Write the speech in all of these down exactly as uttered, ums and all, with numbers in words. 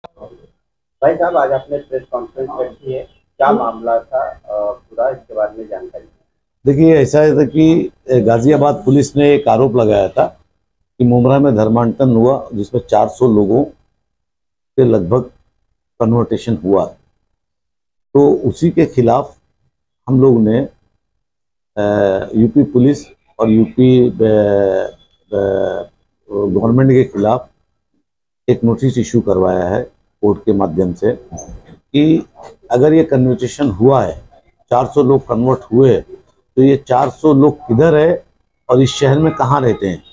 भाई साहब, आज आपने प्रेस कॉन्फ्रेंस रखी है, क्या मामला था? अ, पूरा इसके बारे में जानकारी। देखिए, ऐसा है था कि गाजियाबाद पुलिस ने एक आरोप लगाया था कि मुमरा में धर्मांतरण हुआ जिसमें चार सौ लोगों के लगभग कन्वर्टेशन हुआ। तो उसी के खिलाफ हम लोग ने यूपी पुलिस और यूपी गवर्नमेंट के खिलाफ एक नोटिस इशू करवाया है कोर्ट के माध्यम से कि अगर ये कन्वर्टेशन हुआ है, चार सौ लोग कन्वर्ट हुए, तो ये चार सौ लोग किधर है और इस शहर में कहाँ रहते हैं।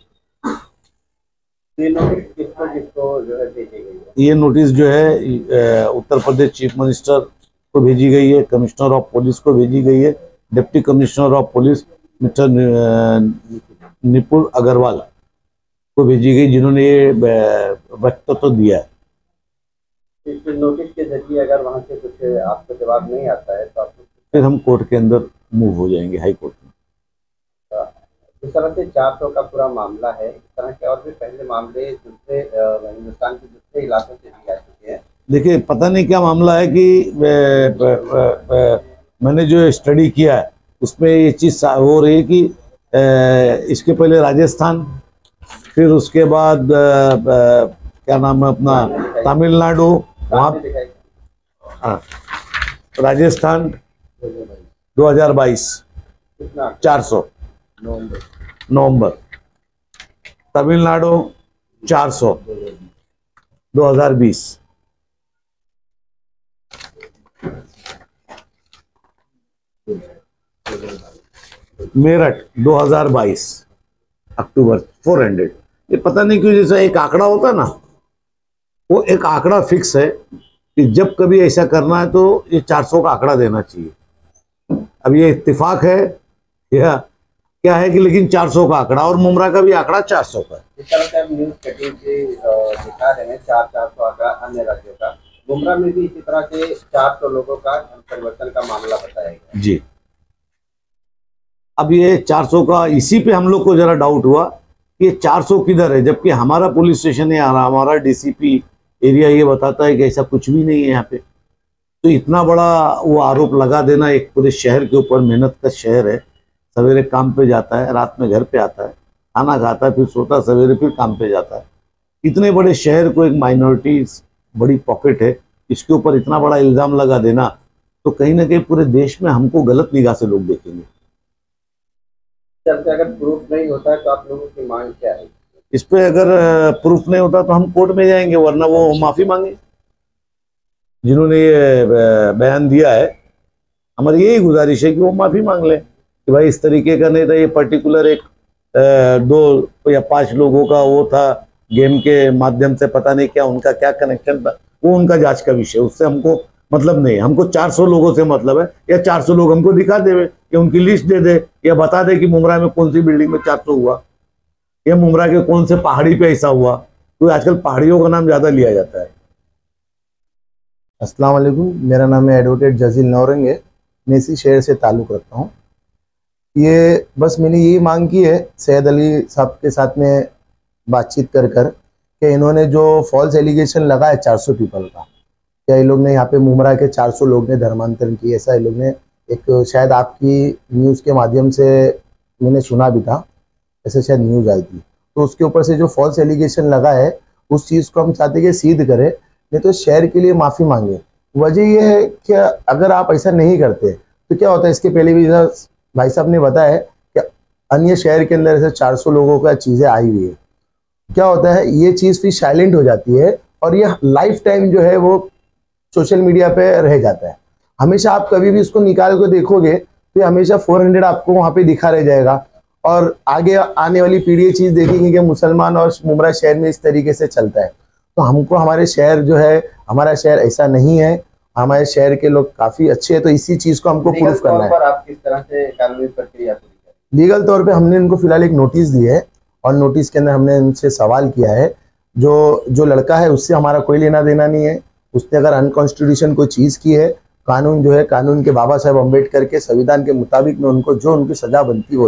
ये नोटिस किसको किसको जो है भेजी गई है? ये नोटिस जो है उत्तर प्रदेश चीफ मिनिस्टर को भेजी गई है, कमिश्नर ऑफ पुलिस को भेजी गई है, deputy commissioner of police mister Nipun Agarwal को भेजी गई, जिन्होंने ये वक्तव्य तो दिया है। इस नोटिस के जरिए अगर वहाँ से कुछ आपको जवाब नहीं आता है तो आप फिर हम कोर्ट के अंदर मूव हो जाएंगे, हाई कोर्ट में। जिस तरह से चार सौ का पूरा मामला है, इस तरह के और भी पहले मामले दूसरे हिंदुस्तान के दूसरे इलाकों से भी आ चुके हैं। देखिए, पता नहीं क्या मामला है कि वे, वे, वे, वे, मैंने जो स्टडी किया है उसमें ये चीज़ हो रही है कि ए, इसके पहले राजस्थान, फिर उसके बाद आ, आ, क्या नाम है अपना तमिलनाडु, वहाँ हाँ राजस्थान दो हज़ार बाईस चार सौ नवंबर, तमिलनाडु चार सौ दो हज़ार बीस, मेरठ दो हज़ार बाईस अक्टूबर चार सौ। ये पता नहीं क्यों, जैसा एक आंकड़ा होता है ना, वो एक आंकड़ा फिक्स है कि जब कभी ऐसा करना है तो ये चार सौ का आंकड़ा देना चाहिए। अब ये इत्तेफाक है या क्या है कि, लेकिन चार सौ का आंकड़ा, और मुमरा का भी आंकड़ा चार सौ का है। इस तरह से हम न्यूज कटिंग से दिखा रहे हैं चार चार सौ आंकड़ा अन्य राज्यों का, मुमरा में भी इसी तरह के चार सौ लोगों का परिवर्तन का मामला बताया गया जी। अब ये चार सौ का, इसी पे हम लोग को जरा डाउट हुआ कि ये चार सौ किधर है, जबकि हमारा पुलिस स्टेशन है, हमारा डीसीपी एरिया ये बताता है कि ऐसा कुछ भी नहीं है यहाँ पे। तो इतना बड़ा वो आरोप लगा देना एक पूरे शहर के ऊपर, मेहनत का शहर है, सवेरे काम पे जाता है, रात में घर पे आता है, खाना खाता है, फिर सोता, सवेरे फिर काम पे जाता है। इतने बड़े शहर को एक माइनॉरिटी बड़ी पॉकेट है, इसके ऊपर इतना बड़ा इल्ज़ाम लगा देना, तो कहीं ना कहीं पूरे देश में हमको गलत निगाह से लोग देखेंगे। चलते अगर प्रूफ नहीं होता है तो आप लोगों की मांग क्या है? इस पे अगर प्रूफ नहीं होता तो हम कोर्ट में जाएंगे, वरना वो माफ़ी मांगे। जिन्होंने ये बयान दिया है, हमारी यही गुजारिश है कि वो माफ़ी मांग लें कि भाई इस तरीके का नहीं था, ये पर्टिकुलर एक दो या पांच लोगों का वो था, गेम के माध्यम से पता नहीं क्या उनका क्या कनेक्शन था, वो उनका जांच का विषय, उससे हमको मतलब नहीं। हमको चार सौ लोगों से मतलब है, या चार सौ लोग हमको दिखा देवे, या उनकी लिस्ट दे दे, या बता दे कि मुमरा में कौन सी बिल्डिंग में चार सौ हुआ, या मुमरा के कौन से पहाड़ी पे ऐसा हुआ। तो आजकल पहाड़ियों का नाम ज़्यादा लिया जाता है। अस्सलाम वालेकुम, मेरा नाम है एडवोकेट जजील नौरंग है, मैं इसी शहर से ताल्लुक़ रखता हूँ। ये बस मैंने यही मांग की है सैयद अली साहब के साथ में बातचीत कर कर कि इन्होंने जो फॉल्स एलिगेशन लगा है चार सौ पीपल का, क्या ये लोग ने यहाँ पे मुमरा के चार सौ लोग ने धर्मांतरण किए, ऐसा ये लोग ने एक शायद आपकी न्यूज़ के माध्यम से मैंने सुना भी था, ऐसे शायद न्यूज़ आई थी। तो उसके ऊपर से जो फॉल्स एलिगेशन लगा है उस चीज़ को हम चाहते कि सिद्ध करें, नहीं तो शहर के लिए माफ़ी मांगे। वजह यह है कि अगर आप ऐसा नहीं करते तो क्या होता है, इसके पहले भी भाई साहब ने बताया कि अन्य शहर के अंदर ऐसे चार सौ लोगों का चीज़ें आई हुई है, क्या होता है ये चीज़ फिर साइलेंट हो जाती है और ये लाइफ टाइम जो है वो सोशल मीडिया पे रह जाता है। हमेशा आप कभी भी इसको निकाल कर देखोगे तो हमेशा फोर हंड्रेड आपको वहाँ पे दिखा रह जाएगा, और आगे आने वाली पीढ़ी ये चीज़ देखेंगे कि मुसलमान और मुमरा शहर में इस तरीके से चलता है। तो हमको हमारे शहर जो है, हमारा शहर ऐसा नहीं है, हमारे शहर के लोग काफ़ी अच्छे हैं, तो इसी चीज़ को हमको प्रूफ करना है। आप किस तरह से कानूनी प्रक्रिया पूरी करें? लीगल तौर पे हमने इनको फिलहाल एक नोटिस दी है, और नोटिस के अंदर हमने इनसे सवाल किया है, जो जो लड़का है उससे हमारा कोई लेना देना नहीं है, उसने अगर अनकॉन्स्टिट्यूशन कोई चीज़ की है, कानून जो है, कानून के बाबा साहेब अम्बेडकर के संविधान के मुताबिक में उनको जो उनकी सज़ा बनती वो दो।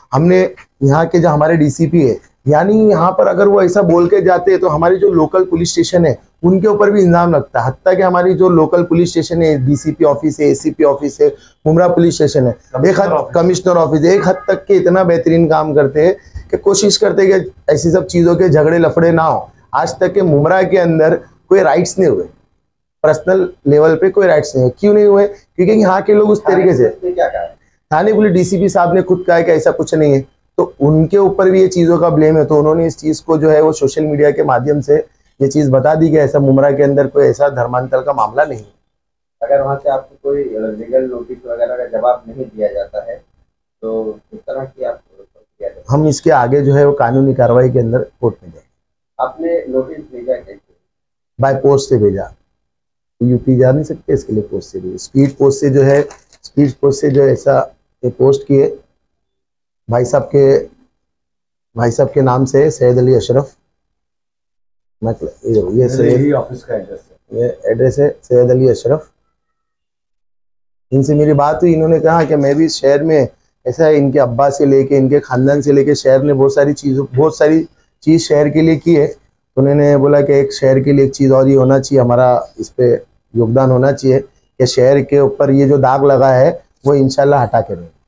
हमने यहाँ के जो हमारे डीसीपी है, यानी यहाँ पर अगर वो ऐसा बोल के जाते हैं तो हमारी जो लोकल पुलिस स्टेशन है उनके ऊपर भी इल्जाम लगता है। हत्ता कि हमारी जो लोकल पुलिस स्टेशन है, डीसीपी ऑफिस है, एसीपी ऑफिस है, मुमरा पुलिस स्टेशन है, एक हद कमिश्नर ऑफिस है, एक हद तक के इतना बेहतरीन काम करते हैं कि कोशिश करते हैं कि ऐसी सब चीज़ों के झगड़े लफड़े ना हो। आज तक के मुमरा के अंदर कोई राइट्स नहीं हुए, पर्सनल लेवल पे कोई राइट्स नहीं हुए। क्यों नहीं हुए? क्योंकि यहाँ के लोग उस तरीके से, क्या कहा है थाने पुलिस डीसीपी साहब ने खुद कहा है कि ऐसा कुछ नहीं है, तो उनके ऊपर भी ये चीज़ों का ब्लेम है। तो उन्होंने इस चीज़ को जो है वो सोशल मीडिया के माध्यम से ये चीज़ बता दी कि ऐसा मुमरा के अंदर कोई ऐसा धर्मांतर का मामला नहीं है। अगर वहाँ से आपको कोई लीगल नोटिस वगैरह का जवाब नहीं दिया जाता है तो किस तरह की आप किया जाए? हम इसके आगे जो है वो कानूनी कार्रवाई के अंदर कोर्ट में जाएंगे। आपने नोटिस भेजा कैसे? बाय पोस्ट से भेजा, यूपी जा नहीं सकते, इसके लिए पोस्ट से भेजा। स्पीड पोस्ट से जो है, स्पीड पोस्ट से जो है ऐसा ये पोस्ट किए भाई साहब के भाई साहब के नाम से, सैयद अली अशरफ, मतलब ये सैयद ऑफिस का एड्रेस है, ये एड्रेस है सैयद अली अशरफ। इनसे मेरी बात हुई, इन्होंने कहा कि मैं भी शहर में ऐसा है, इनके अब्बा से लेके इनके खानदान से लेके शहर ने बहुत सारी चीज़ों बहुत सारी चीज़ शहर के लिए की है। तो उन्होंने बोला कि एक शहर के लिए एक चीज़ और ही होना चाहिए, हमारा इस पे योगदान होना चाहिए कि शहर के ऊपर ये जो दाग लगा है वो इंशाल्लाह हटा के रहें।